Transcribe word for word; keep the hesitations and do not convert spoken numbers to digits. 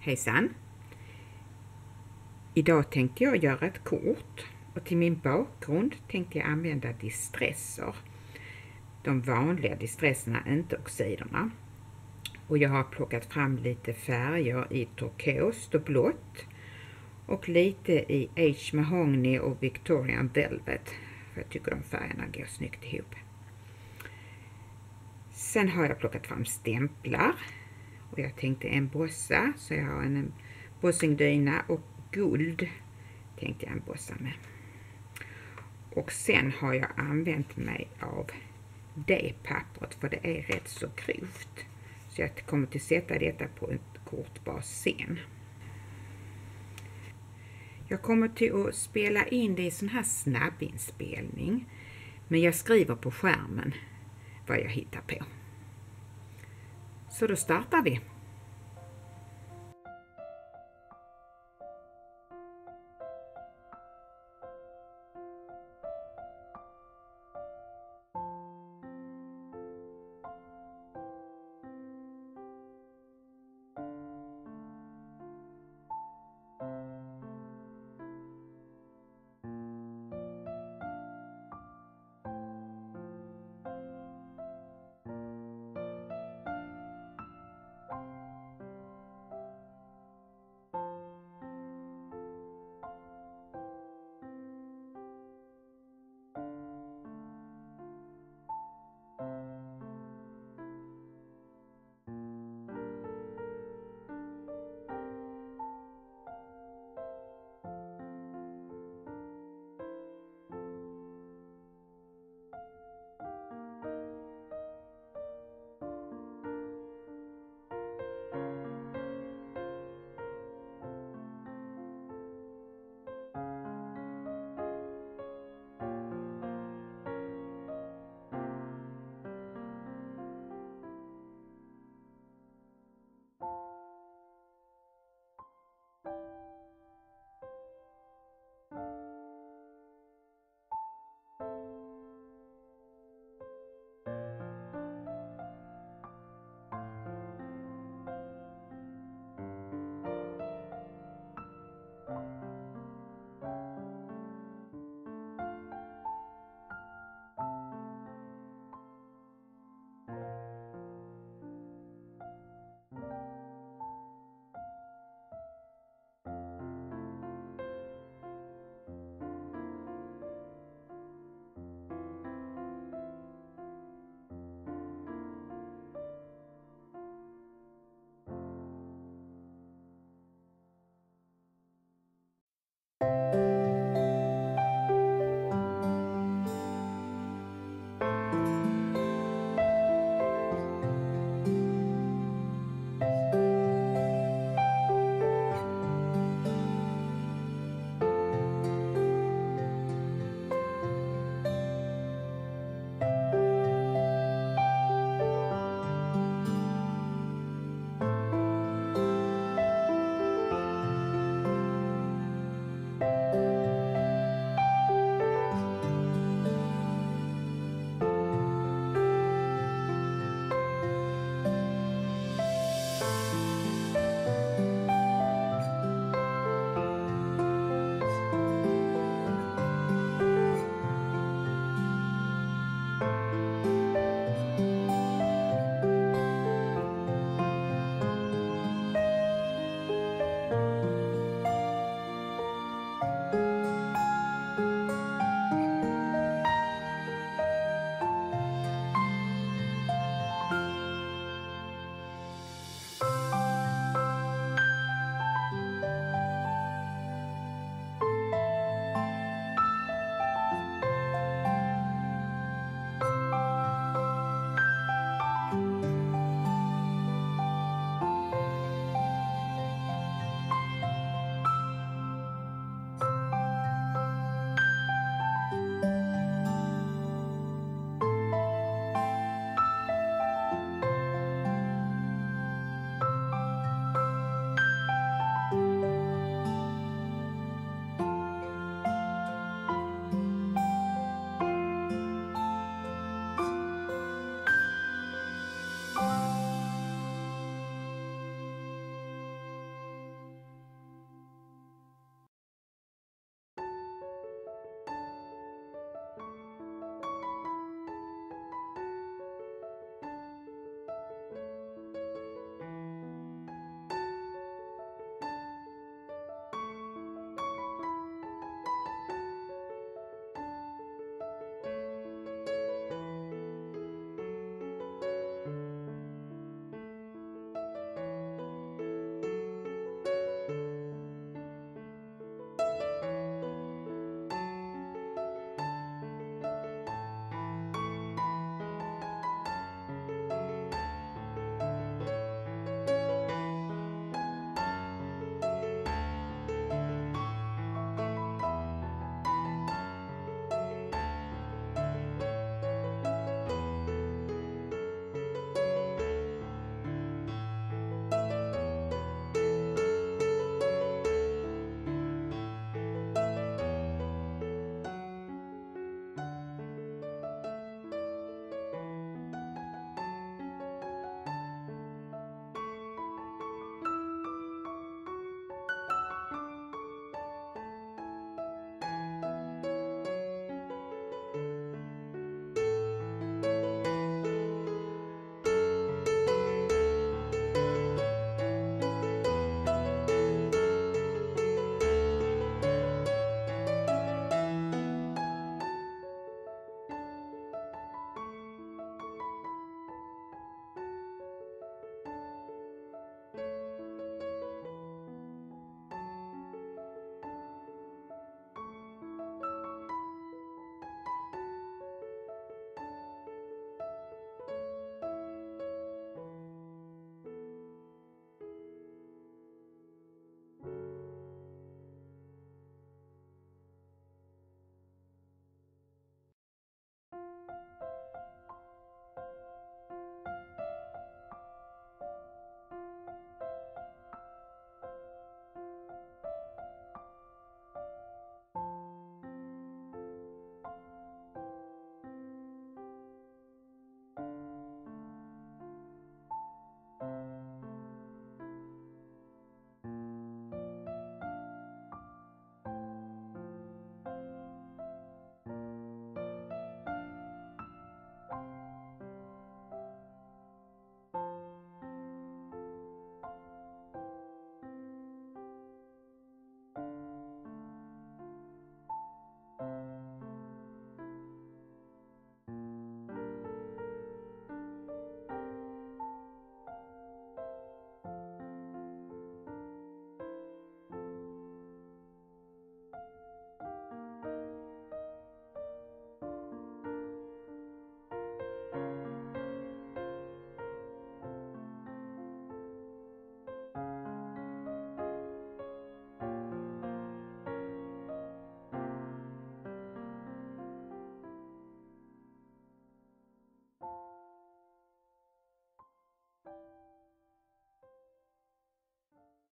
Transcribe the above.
Hejsan! Idag tänkte jag göra ett kort och till min bakgrund tänkte jag använda distresser. De vanliga distresserna, inte oxiderna. Och jag har plockat fram lite färger i turkost och blått och lite i H Mahogny och Victorian Velvet. För jag tycker de färgerna går snyggt ihop. Sen har jag plockat fram stämplar. Och jag tänkte embossa, så jag har en embossingdyna och guld tänkte jag embossa med. Och sen har jag använt mig av D-pappret för det är rätt så grovt. Så jag kommer att sätta detta på ett kortbas sen. Jag kommer till att spela in det i sån här snabbinspelning. Men jag skriver på skärmen vad jag hittar på. Så då startar vi.